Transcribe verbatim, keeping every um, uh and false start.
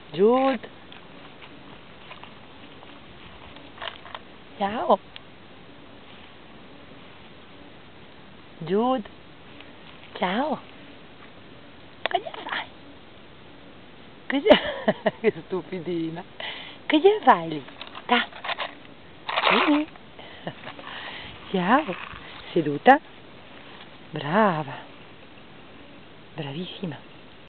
Jude. Ciao. Jude. Ciao. Cosa fai? Cosa... Che stupidina. Cosa fai lì? Da. Vieni. Ciao. Seduta? Brava. Bravissima.